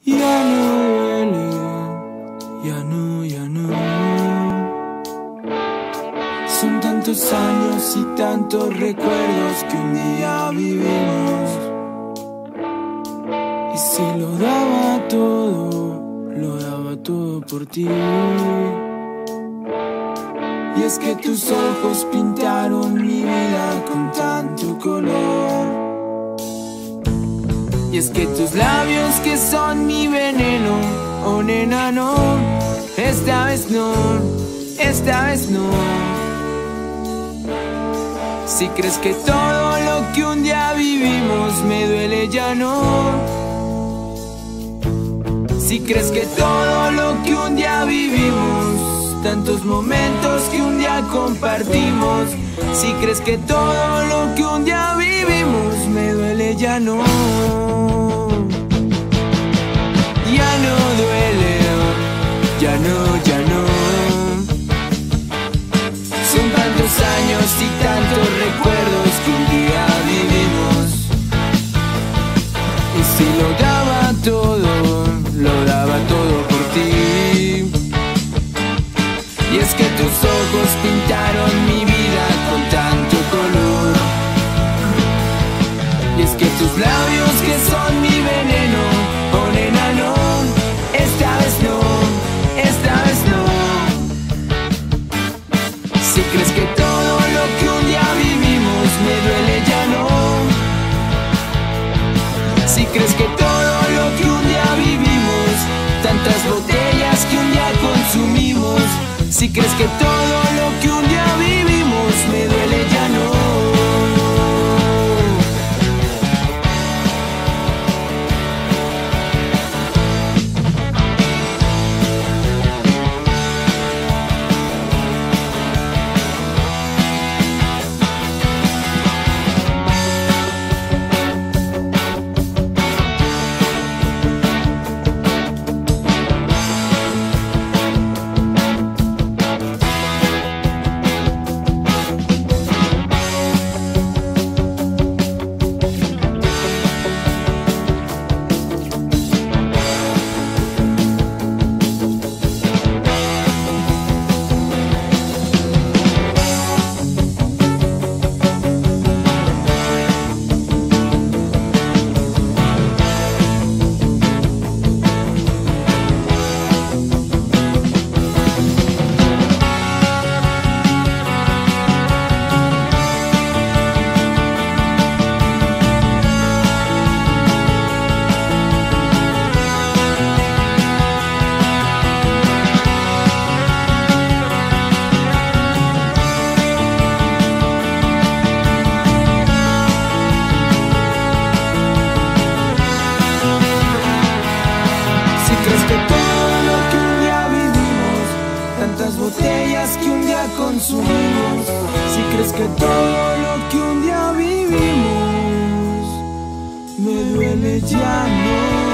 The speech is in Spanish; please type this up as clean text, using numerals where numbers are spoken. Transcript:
Ya no duele, ya no, ya no. Son tantos años y tantos recuerdos que un día vivimos. Y si lo daba todo por ti. Y es que tus ojos pintaron mi vida con tanto color. Y es que tus labios que son mi veneno, oh nena no, esta vez no, esta vez no. Si crees que todo lo que un día vivimos me duele ya no. Si crees que todo lo que un día vivimos, tantos momentos que un día compartimos, si crees que todo lo que un día vivimos me duele ya no. Ya no duele, ya no, ya no. Son tantos años y tantos recuerdos que un día vivimos. Y si lo daba todo por ti. Y es que tus ojos pintaron mi vida con tanto color. Y es que tus labios que son mi veneno, oh nena no, esta vez no, esta vez no. Si crees que todo lo que un día vivimos me duele ya no. Si crees que todo lo que un día vivimos, tantas botellas que un día consumimos, si crees que todo lo que un día vivimos me duele ya no. Si crees que todo lo que un día vivimos, tantas botellas que un día consumimos, si crees que todo lo que un día vivimos me duele ya no.